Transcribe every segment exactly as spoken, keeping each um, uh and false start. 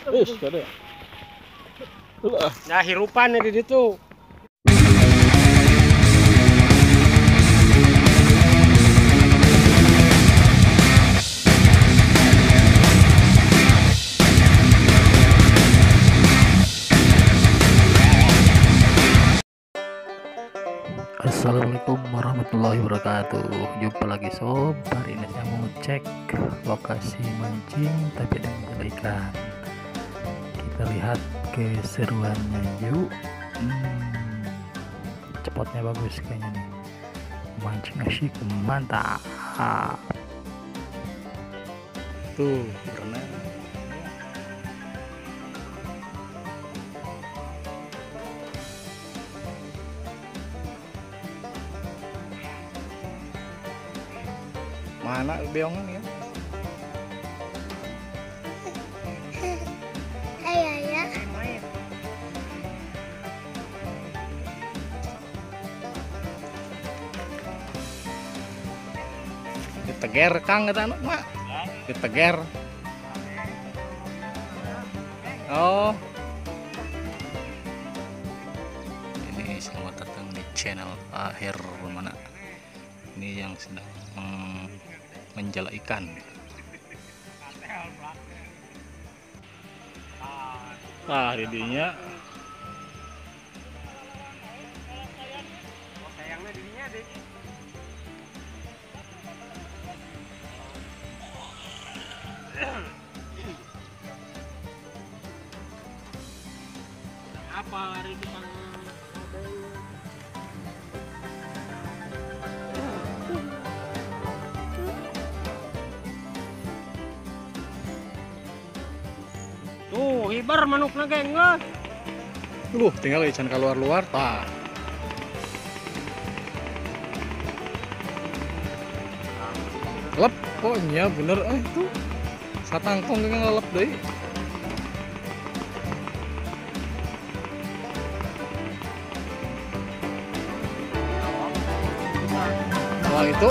Wis, kada. Nah, hirupan di situ. Assalamualaikum warahmatullahi wabarakatuh. Jumpa lagi sob. Hari ini saya mau cek lokasi mancing tapi ada ikan. Kita lihat keseruannya yuk. hmm, Spotnya bagus kayaknya nih. Mancing asyik mantap. Tuh, berenang. Mana beongan ya? Ayah ya. Diteger Kang eta anu mak. Diteger. Oh. Ini selamat datang di channel Akhir Mana. Ini yang sedang hmm, menjala ikan. Ah, didinya. Apa hari kita tuh hibar manukna geng geus. Duh, tinggal ikan keluar-luar tah. Lep pokoknya bener eh tuh. Satangkong geus ngalep deui. Wah itu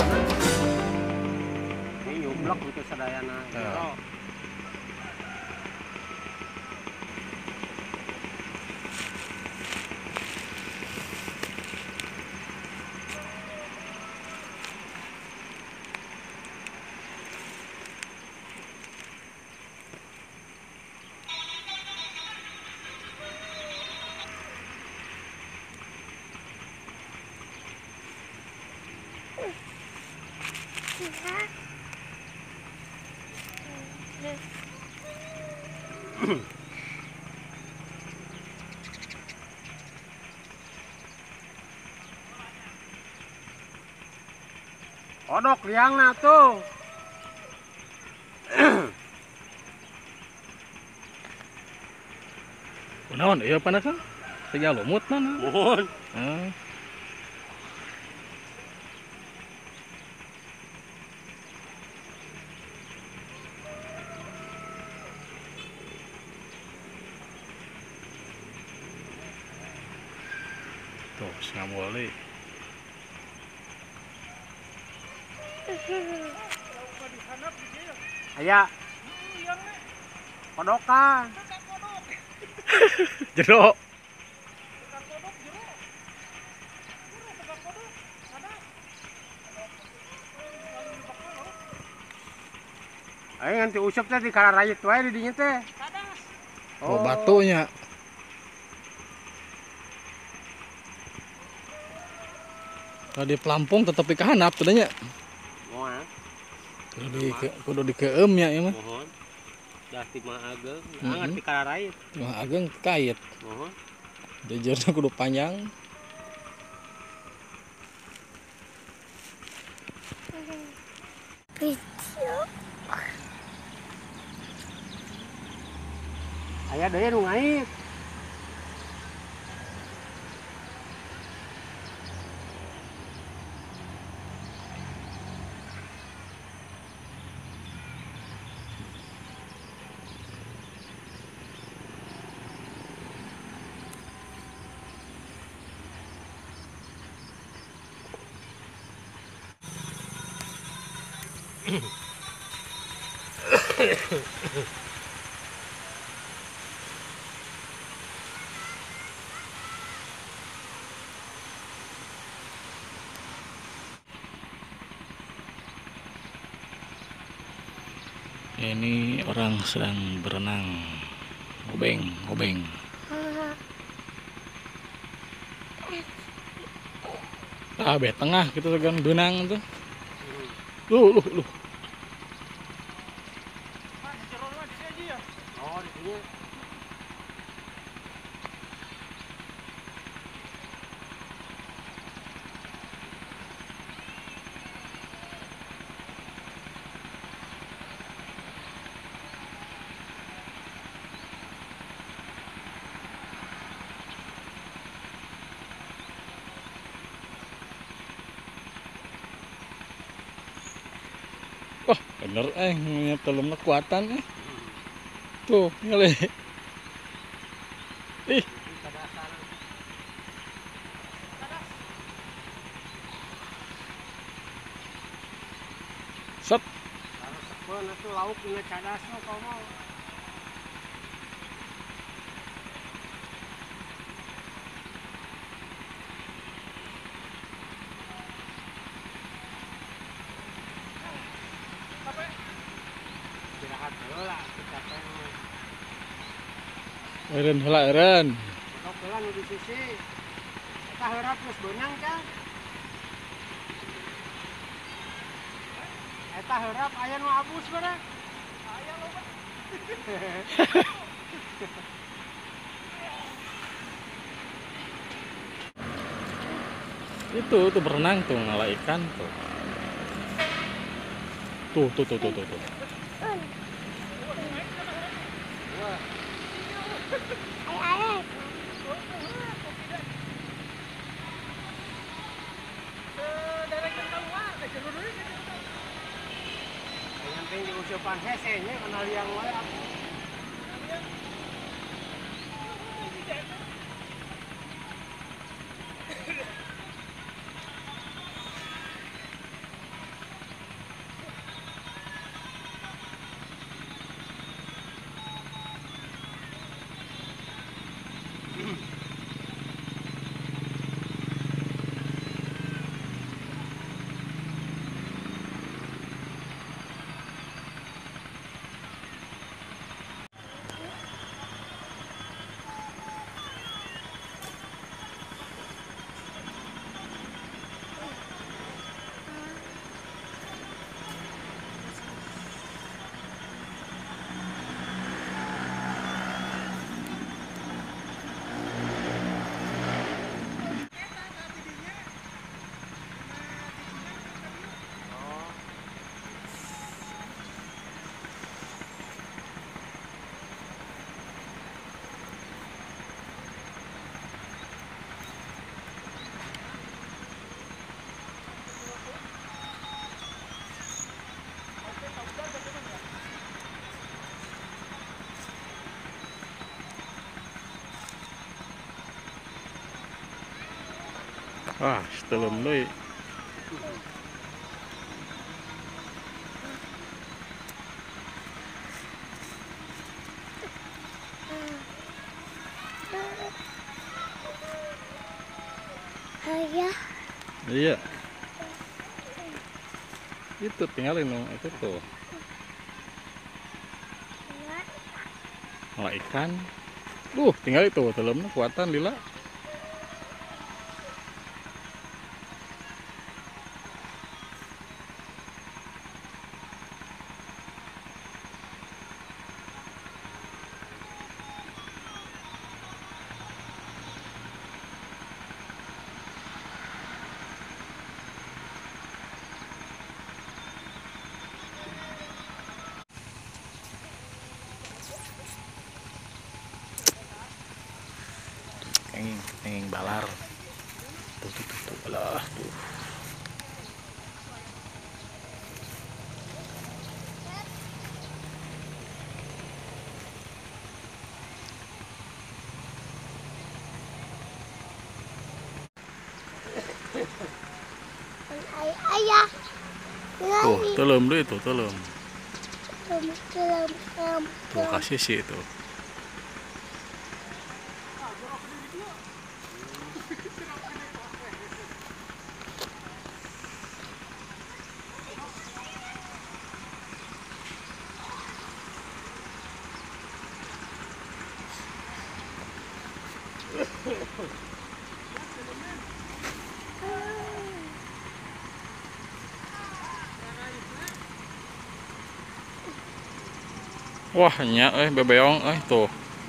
Ini nyublak gitu sadayana. Ya. Odok liangna tuh. kunaon ieu pana Kang? Teu lumut mana? Mohon. Ah. Tuh, nggak boleh. Aya. Kodokan. Jero. Ayo nganti usap teh di kararayit wae di dinya teh. Oh, batunya. Kalau di pelampung tetap di kahanap tadinya. Moal. Kudu di kudu di keem ya ieu mah. Mohon. Dah ti mah ageng, Mm-mm. angkat di kararayit. Wah, ageng kait. Mohon. Jejerna kudu panjang. Kecil. Aya deui nu ngait. Ini orang sedang berenang, obeng, obeng. Ah, be tengah kita segan benang tuh. Lu, lu, lu. Oh, di sini. Wah, bener eh, nyetulum kekuatan eh. Tuh, ngeli. Ih, set. Kalau sepon itu lauk dengan cadasnya kau mau. Istirahat dulu lah, kita pengen. Eren heula eren. Kalau pelan di sisi, kita harap terus benang kan. Kita harap ayah nu abus mana? Ayah lo kan. Itu tuh berenang tuh ngala ikan tuh. Tuh, tuh, tuh, tuh, tuh, tuh. Yang penting ucapan hesenya kenal yang lain. Wah, setelum deui. Ayah. Iya. Itu tinggalin dong, itu tuh. Ngala ikan. Duh, tinggal itu telemnya kuatan lila. Kenging, kenging balar. Tuh, tuh, tuh, tuh, alah, tuh. Ayah. Tuh, telem deh itu, telem. Telem. Tuh, kasih sih itu. Wah, nya eh bebeong eh tuh.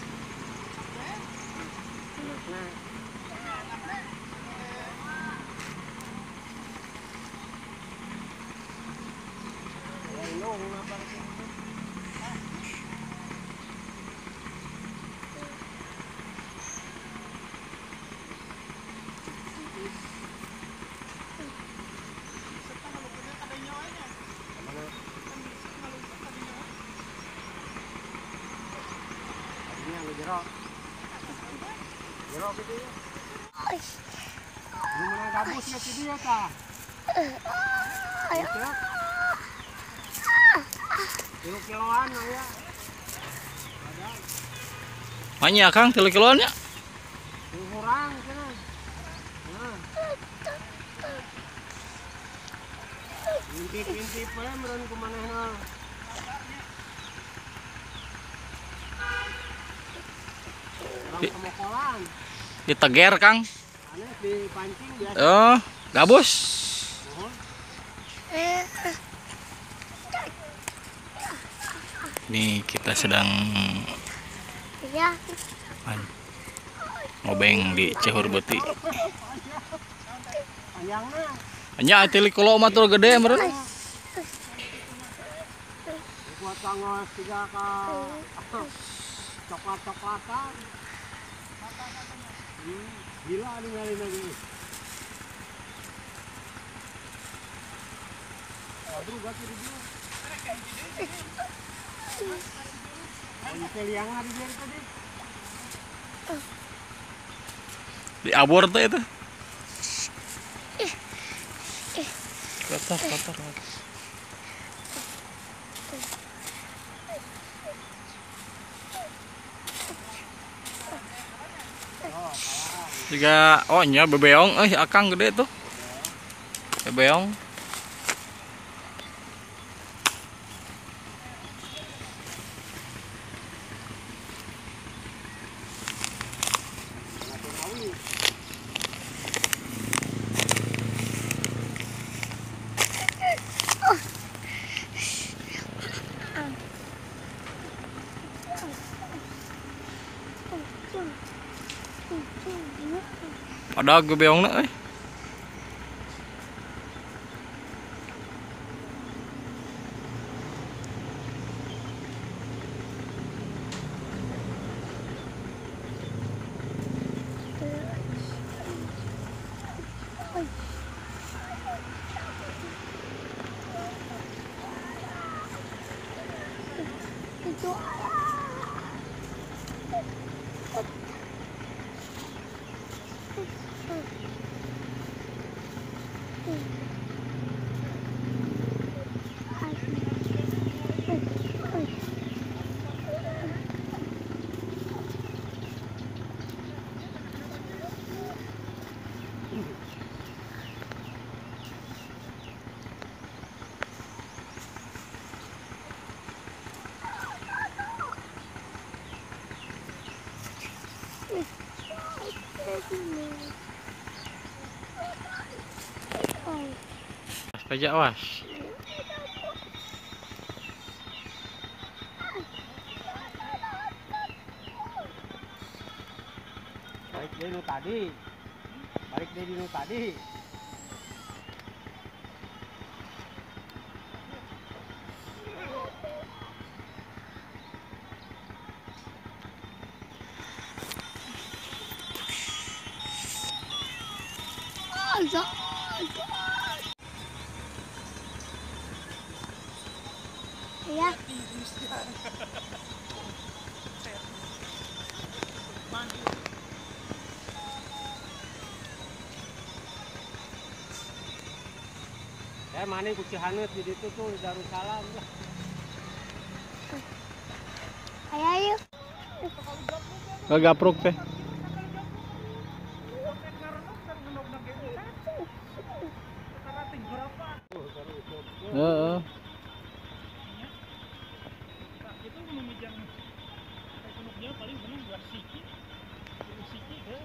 Jerok. Jerok gitu ya. Ini menang gabus ya si dia ta. Jerok. Jerok kiloan ya. Banyak Kang, tilu kiloan ya? Kurang sana. Nah. Intip-intip we meureun kumanehna. Kemokolan. Diteger Kang. Aneh dipancing biasa. Oh, gabus. Ini kita sedang ngobeng di Cehur Beuti. Panjangna. Nya tilu kilo mah tuh gede meureun. Buat tangos tiga ka coklat-coklatan. Gila nih kali lagi. Aduh, gak kiri dia. Ini keliangan di biar tadi. Di abor tuh itu. Kotor, kotor. Juga oh nya bebeong eh akang gede tuh. Bebeong. Ada bebeong na eh. Pajak was. Balik dari nu tadi. Balik dari nu tadi. Ya. Ya mana kuci hanut di situ tuh Darussalam lah. Ayo ayo. Gagapruk teh. Heeh. Itu memegang ekonominya paling benar buat siki, siki ke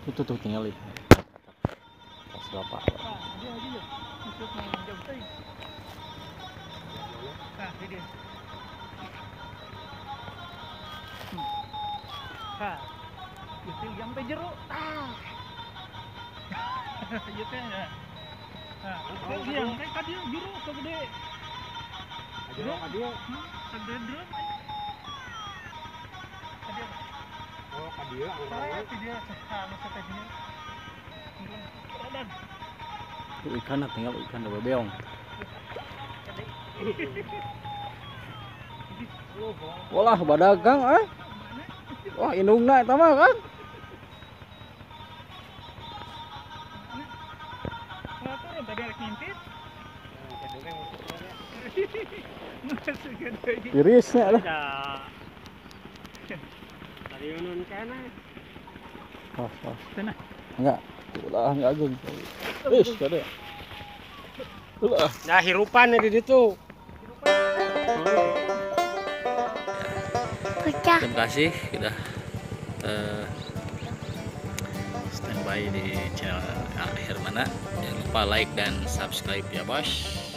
Itu tuh tinggal itu. Pas bapak. Dia aja ya. Ikut main jam teh. Nah, ini dia. Ha. Itu yang teh jeruk. Ah. Ieu teh ya. Nah, itu yang teh ka dieu jeruk segede. Jeruk ka dieu. Segede drum. Ka dieu. Oh, ka dieu Saya ti dia sama teh dia. Radan. Itu ikan tinggal ikan ada bebeong. Walah badagang eh. Wah indungna eta mah kan. Nah, turun tadi ada ngintip. Irisnya lah. Tadi nun kana. Pas pas. Sana. Enggak. Ulah enggak agung. Wis kada. Ulah. Nah, hirupan di ditu. Pecah. Terima kasih sudah uh, standby di channel Hermana. Jangan lupa like dan subscribe ya bos.